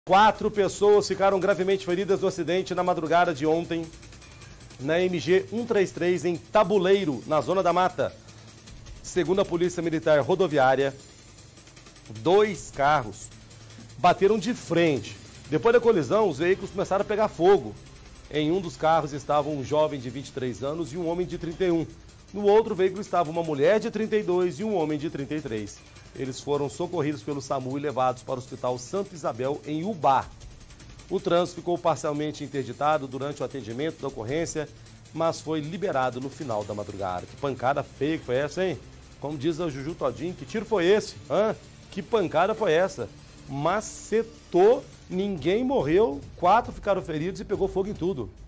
4 pessoas ficaram gravemente feridas no acidente na madrugada de ontem, na MG 133, em Tabuleiro, na Zona da Mata. Segundo a Polícia Militar Rodoviária, 2 carros bateram de frente. Depois da colisão, os veículos começaram a pegar fogo. Em um dos carros estava um jovem de 23 anos e um homem de 31. No outro veículo estava uma mulher de 32 e um homem de 33. Eles foram socorridos pelo SAMU e levados para o Hospital Santa Isabel, em Ubá. O trânsito ficou parcialmente interditado durante o atendimento da ocorrência, mas foi liberado no final da madrugada. Que pancada feia que foi essa, hein? Como diz o Juju Todinho, que tiro foi esse? Hã? Que pancada foi essa? Macetou, ninguém morreu, 4 ficaram feridos e pegou fogo em tudo.